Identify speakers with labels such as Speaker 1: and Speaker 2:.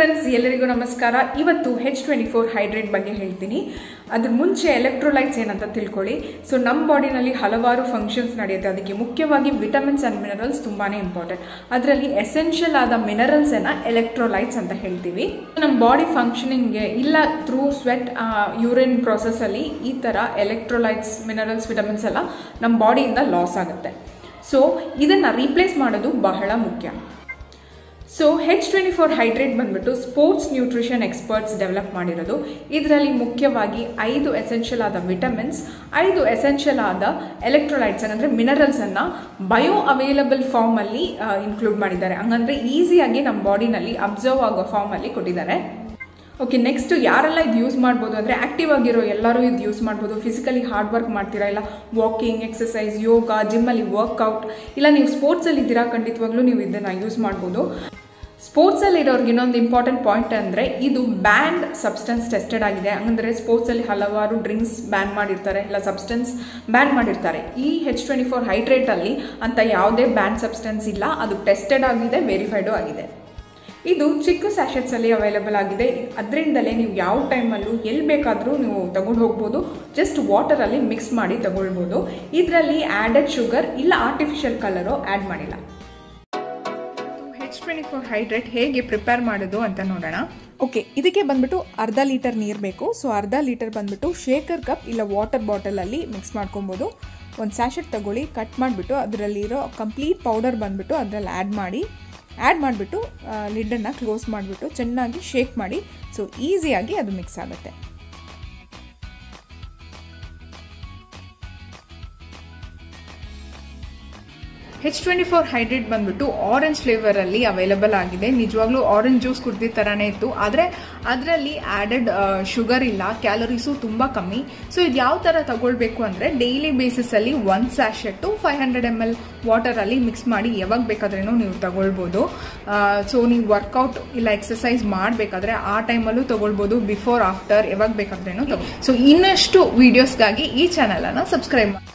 Speaker 1: Friends ಎಲ್ಲರಿಗೂ ನಮಸ್ಕಾರ. ಇವತ್ತು H24 ಹೈಡ್ರೇಟ್ ಬಗ್ಗೆ ಹೇಳ್ತೀನಿ. ಅದರ ಮುಂಚೆ ಎಲೆಕ್ಟ್ರೋಲೈಟ್ಸ್ ಏನಂತ ತಿಳ್ಕೊಳ್ಳಿ. ಸೊ ನಮ್ಮ ಬಾಡಿನಲ್ಲಿ ಹಲವಾರು ಫಂಕ್ಷನ್ಸ್ ನಡೆಯುತ್ತೆ. ಅದಕ್ಕೆ ಮುಖ್ಯವಾಗಿ ವಿಟಮಿನ್ಸ್ ಆ್ಯಂಡ್ ಮಿನರಲ್ಸ್ ತುಂಬಾ ಇಂಪಾರ್ಟೆಂಟ್. ಅದರಲ್ಲಿ ಎಸೆನ್ಷಿಯಲ್ ಆದ ಮಿನರಲ್ಸನ್ನು ಎಲೆಕ್ಟ್ರೋಲೈಟ್ಸ್ ಅಂತ ಹೇಳ್ತೀವಿ. ನಮ್ಮ ಬಾಡಿ ಫಂಕ್ಷನಿಂಗ್ಗೆ ಇಲ್ಲ ಥ್ರೂ ಸ್ವೆಟ್ ಯೂರಿನ್ ಪ್ರಾಸೆಸ್ಸಲ್ಲಿ ಈ ಥರ ಎಲೆಕ್ಟ್ರೋಲೈಟ್ಸ್ ಮಿನರಲ್ಸ್ ವಿಟಮಿನ್ಸ್ ಎಲ್ಲ ನಮ್ಮ ಬಾಡಿಯಿಂದ ಲಾಸ್ ಆಗುತ್ತೆ. ಸೊ ಇದನ್ನು ರೀಪ್ಲೇಸ್ ಮಾಡೋದು ಬಹಳ ಮುಖ್ಯ. ಸೊ H24 ಹೈಡ್ರೇಟ್ ಬಂದ್ಬಿಟ್ಟು ಸ್ಪೋರ್ಟ್ಸ್ ನ್ಯೂಟ್ರಿಷನ್ ಎಕ್ಸ್ಪರ್ಟ್ಸ್ ಡೆವಲಪ್ ಮಾಡಿರೋದು. ಇದರಲ್ಲಿ ಮುಖ್ಯವಾಗಿ 5 ಎಸೆನ್ಷಿಯಲ್ ಆದ ವಿಟಮಿನ್ಸ್, 5 ಎಸೆನ್ಷಿಯಲ್ ಆದ ಎಲೆಕ್ಟ್ರೋಲೈಟ್ಸ್ ಅಂದರೆ ಮಿನರಲ್ಸನ್ನು ಬಯೋ ಅವೈಲಬಲ್ ಫಾರ್ಮಲ್ಲಿ ಇನ್ಕ್ಲೂಡ್ ಮಾಡಿದ್ದಾರೆ. ಹಂಗಂದರೆ ಈಸಿಯಾಗಿ ನಮ್ಮ ಬಾಡಿನಲ್ಲಿ ಅಬ್ಸರ್ವ್ ಆಗೋ ಫಾರ್ಮಲ್ಲಿ ಕೊಟ್ಟಿದ್ದಾರೆ. ಓಕೆ, ನೆಕ್ಸ್ಟ್ ಯಾರೆಲ್ಲ ಇದು ಯೂಸ್ ಮಾಡ್ಬೋದು ಅಂದರೆ ಆ್ಯಕ್ಟಿವ್ ಆಗಿರೋ ಎಲ್ಲರೂ ಇದು ಯೂಸ್ ಮಾಡ್ಬೋದು. ಫಿಸಿಕಲಿ ಹಾರ್ಡ್ ವರ್ಕ್ ಮಾಡ್ತೀರಾ, ಇಲ್ಲ ವಾಕಿಂಗ್, ಎಕ್ಸಸೈಸ್, ಯೋಗ, ಜಿಮ್ಮಲ್ಲಿ ವರ್ಕೌಟ್, ಇಲ್ಲ ನೀವು ಸ್ಪೋರ್ಟ್ಸಲ್ಲಿ ಇದ್ದೀರಾ, ಖಂಡಿತವಾಗ್ಲೂ ನೀವು ಇದನ್ನು ಯೂಸ್ ಮಾಡ್ಬೋದು. ಸ್ಪೋರ್ಟ್ಸಲ್ಲಿ ಇರೋರಿಗೆ ಇನ್ನೊಂದು ಇಂಪಾರ್ಟೆಂಟ್ ಪಾಯಿಂಟ್ ಅಂದರೆ ಇದು ಬ್ಯಾನ್ಡ್ ಸಬ್ಸ್ಟೆನ್ಸ್ ಟೆಸ್ಟೆಡ್ ಆಗಿದೆ. ಹಂಗಂದರೆ ಸ್ಪೋರ್ಟ್ಸಲ್ಲಿ ಹಲವಾರು ಡ್ರಿಂಕ್ಸ್ ಬ್ಯಾನ್ ಮಾಡಿರ್ತಾರೆ, ಇಲ್ಲ ಸಬ್ಸ್ಟೆನ್ಸ್ ಬ್ಯಾನ್ ಮಾಡಿರ್ತಾರೆ. ಈ H24 ಹೈಡ್ರೇಟಲ್ಲಿ ಅಂತ ಯಾವುದೇ ಬ್ಯಾನ್ ಸಬ್ಸ್ಟೆನ್ಸ್ ಇಲ್ಲ. ಅದು ಟೆಸ್ಟೆಡ್ ಆಗಿದೆ, ವೆರಿಫೈಡು ಆಗಿದೆ. ಇದು ಚಿಕ್ಕ ಸ್ಯಾಶೆಟ್ಸಲ್ಲಿ ಅವೈಲೇಬಲ್ ಆಗಿದೆ. ಅದರಿಂದಲೇ ನೀವು ಯಾವ ಟೈಮಲ್ಲೂ ಎಲ್ಲಿ ಬೇಕಾದರೂ ನೀವು ತಗೊಂಡು ಹೋಗ್ಬೋದು. ಜಸ್ಟ್ ವಾಟರಲ್ಲಿ ಮಿಕ್ಸ್ ಮಾಡಿ ತಗೊಳ್ಬೋದು. ಇದರಲ್ಲಿ ಆ್ಯಡೆಡ್ ಶುಗರ್ ಇಲ್ಲ ಆರ್ಟಿಫಿಷಿಯಲ್ ಕಲರು ಆ್ಯಡ್ ಮಾಡಿಲ್ಲ. H24 ಹೈಡ್ರೇಟ್ ಹೇಗೆ ಪ್ರಿಪೇರ್ ಮಾಡೋದು ಅಂತ ನೋಡೋಣ. ಓಕೆ, ಇದಕ್ಕೆ ಬಂದ್ಬಿಟ್ಟು ಅರ್ಧ ಲೀಟರ್ ನೀರು ಬೇಕು. ಸೊ ಅರ್ಧ ಲೀಟರ್ ಬಂದ್ಬಿಟ್ಟು ಶೇಕರ್ ಕಪ್ ಇಲ್ಲ ವಾಟರ್ ಬಾಟಲಲ್ಲಿ ಮಿಕ್ಸ್ ಮಾಡ್ಕೊಬೋದು. ಒಂದು ಸ್ಯಾಶೆಟ್ ತಗೊಳ್ಳಿ, ಕಟ್ ಮಾಡಿಬಿಟ್ಟು ಅದರಲ್ಲಿರೋ ಕಂಪ್ಲೀಟ್ ಪೌಡರ್ ಬಂದ್ಬಿಟ್ಟು ಅದರಲ್ಲಿ ಆ್ಯಡ್ ಮಾಡಿಬಿಟ್ಟು ಲಿಡ್ಡನ್ನು ಕ್ಲೋಸ್ ಮಾಡಿಬಿಟ್ಟು ಚೆನ್ನಾಗಿ ಶೇಕ್ ಮಾಡಿ. ಸೊ ಈಸಿಯಾಗಿ ಅದು ಮಿಕ್ಸ್ ಆಗುತ್ತೆ. H24 ಹೈಡ್ರೇಟ್ ಬಂದ್ಬಿಟ್ಟು ಆರೆಂಜ್ ಫ್ಲೇವರಲ್ಲಿ ಅವೈಲೇಬಲ್ ಆಗಿದೆ. ನಿಜವಾಗ್ಲೂ ಆರೆಂಜ್ ಜ್ಯೂಸ್ ಕುಡ್ದಿದ್ದ ಥರನೇ ಇತ್ತು, ಆದರೆ ಅದರಲ್ಲಿ ಆ್ಯಡೆಡ್ ಶುಗರ್ ಇಲ್ಲ, ಕ್ಯಾಲರೀಸು ತುಂಬ ಕಮ್ಮಿ. ಸೊ ಇದು ಯಾವ ಥರ ತಗೊಳ್ಬೇಕು ಅಂದರೆ ಡೈಲಿ ಬೇಸಿಸಲ್ಲಿ 1 ಸ್ಯಾಶೆಟ್ಟು 500 ml ವಾಟರಲ್ಲಿ ಮಿಕ್ಸ್ ಮಾಡಿ ಯಾವಾಗ ಬೇಕಾದ್ರೂ ನೀವು ತಗೊಳ್ಬೋದು. ಸೊ ನೀವು ವರ್ಕೌಟ್ ಇಲ್ಲ ಎಕ್ಸಸೈಸ್ ಮಾಡಬೇಕಾದ್ರೆ ಆ ಟೈಮಲ್ಲೂ ತಗೊಳ್ಬೋದು, ಬಿಫೋರ್ ಆಫ್ಟರ್ ಯಾವಾಗ ಬೇಕಾದ್ರೂ ತಗೋ. ಸೊ ಇನ್ನಷ್ಟು ವೀಡಿಯೋಸ್ಗಾಗಿ ಈ ಚಾನಲನ್ನು ಸಬ್ಸ್ಕ್ರೈಬ್ ಮಾಡಿ.